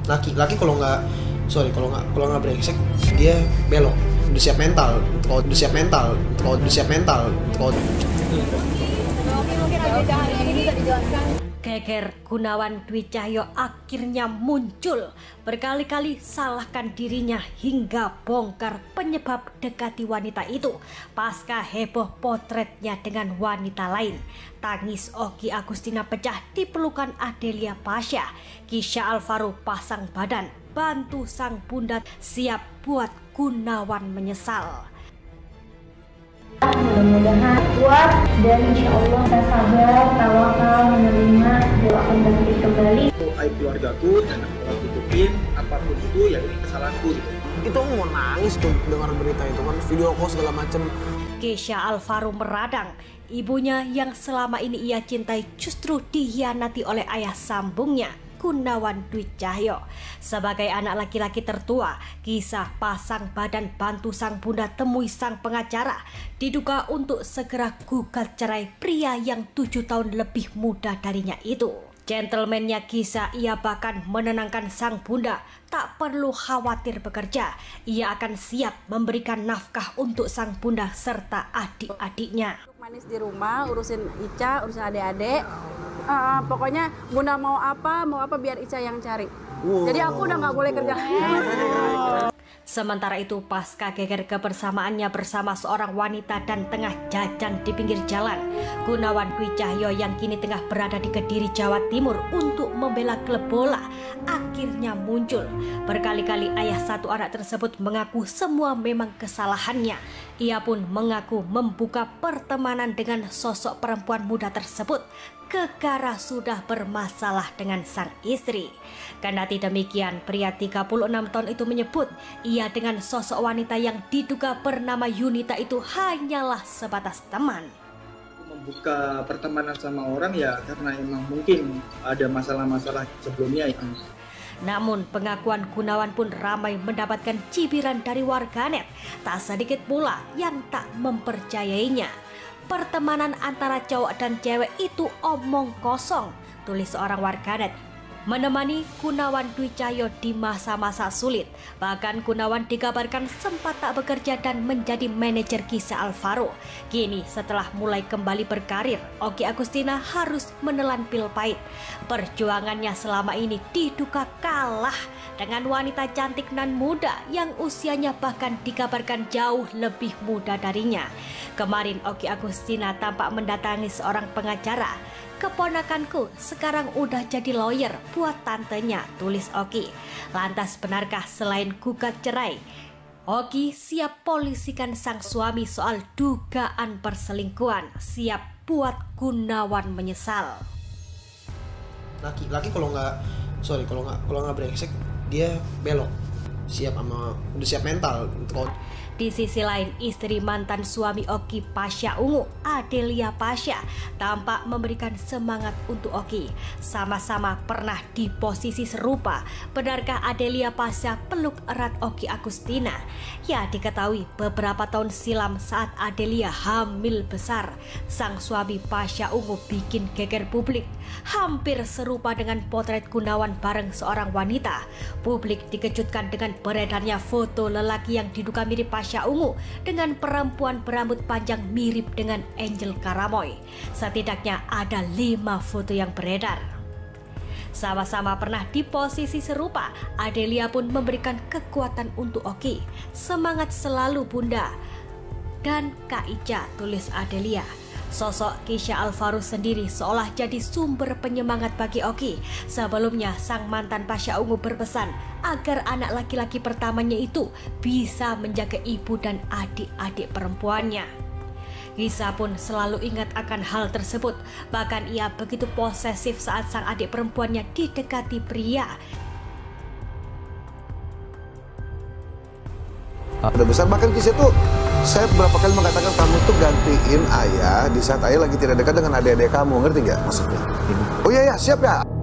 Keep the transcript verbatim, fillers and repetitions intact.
Laki-laki kalau nggak, sorry kalau nggak kalau nggak brengsek dia belok. Udah siap mental, kalau udah siap mental, kalau udah siap mental, kalau Geger Gunawan Dwi Cahyo akhirnya muncul, berkali-kali salahkan dirinya hingga bongkar penyebab dekati wanita itu pasca heboh potretnya dengan wanita lain. Tangis Oki Agustina pecah di pelukan Adelia Pasha. Kisha Alvaro pasang badan, bantu sang bunda, siap buat Gunawan menyesal. Mudah-mudahan kuat dan insya Allah saya sabar, tawakal, menerima, doakan bangkit kembali. Aib keluargaku dan aku aku tutupin apapun itu ya ini kesalahanku gitu. itu mau nangis tuh dengar berita itu kan, video call segala macem. Kisha Alvaro meradang, ibunya yang selama ini ia cintai justru dikhianati oleh ayah sambungnya, Gunawan Dwi Cahyo. Sebagai anak laki-laki tertua, Kisha pasang badan bantu sang bunda temui sang pengacara, diduga untuk segera gugat cerai pria yang tujuh tahun lebih muda darinya itu. Gentlemannya Kisha ia bahkan menenangkan sang bunda, tak perlu khawatir bekerja, ia akan siap memberikan nafkah untuk sang bunda serta adik-adiknya. Manis di rumah, urusin Ica, urusin adik-adik. Uh, pokoknya bunda mau apa, mau apa biar Ica yang cari. Wow. Jadi aku udah nggak boleh kerja. Sementara itu pasca geger kebersamaannya bersama seorang wanita dan tengah jajan di pinggir jalan, Gunawan Dwi Cahyo yang kini tengah berada di Kediri, Jawa Timur untuk membela klub bola akhirnya muncul. Berkali-kali ayah satu anak tersebut mengaku semua memang kesalahannya. Ia pun mengaku membuka pertemanan dengan sosok perempuan muda tersebut gegara sudah bermasalah dengan sang istri. Kendati demikian, pria tiga puluh enam tahun itu menyebut ia dengan sosok wanita yang diduga bernama Yunita itu hanyalah sebatas teman. Membuka pertemanan sama orang ya karena emang mungkin ada masalah-masalah sebelumnya yang. Namun pengakuan Gunawan pun ramai mendapatkan cibiran dari warganet. Tak sedikit pula yang tak mempercayainya. Pertemanan antara cowok dan cewek itu omong kosong, tulis seorang warganet. Menemani Gunawan Dwi Cahyo di masa-masa sulit. Bahkan Gunawan dikabarkan sempat tak bekerja dan menjadi manajer Kisha Alvaro. Kini setelah mulai kembali berkarir, Oki Agustina harus menelan pil pahit. Perjuangannya selama ini diduga kalah dengan wanita cantik nan muda yang usianya bahkan dikabarkan jauh lebih muda darinya. Kemarin Oki Agustina tampak mendatangi seorang pengacara. Keponakanku sekarang udah jadi lawyer buat tantenya, tulis Oki. Lantas benarkah selain gugat cerai, Oki siap polisikan sang suami soal dugaan perselingkuhan, siap buat Gunawan menyesal. Laki-laki kalau nggak, sorry kalau nggak kalau nggak brengsek dia belok, siap sama udah siap mental. Kalau di sisi lain, istri mantan suami Oki, Pasha Ungu, Adelia Pasha, tampak memberikan semangat untuk Oki. Sama-sama pernah di posisi serupa. Benarkah Adelia Pasha peluk erat Oki Agustina? Ya, diketahui beberapa tahun silam saat Adelia hamil besar, sang suami Pasha Ungu bikin geger publik. Hampir serupa dengan potret Gunawan bareng seorang wanita. Publik dikejutkan dengan beredarnya foto lelaki yang diduga mirip Pasha Ungu dengan perempuan berambut panjang mirip dengan Angel Karamoy. Setidaknya ada lima foto yang beredar. Sama-sama pernah di posisi serupa, Adelia pun memberikan kekuatan untuk Oki. Semangat selalu bunda dan Kak Ica, tulis Adelia. Sosok Kisha Alvaro sendiri seolah jadi sumber penyemangat bagi Oki. Sebelumnya sang mantan Pasha Ungu berpesan agar anak laki-laki pertamanya itu bisa menjaga ibu dan adik-adik perempuannya. Kisha pun selalu ingat akan hal tersebut. Bahkan ia begitu posesif saat sang adik perempuannya didekati pria. Udah besar, bahkan Kisha tuh saya beberapa kali mengatakan kamu tuh gantiin ayah di saat ayah lagi tidak dekat dengan adik-adik kamu, ngerti nggak maksudnya? Oh iya ya, siap ya.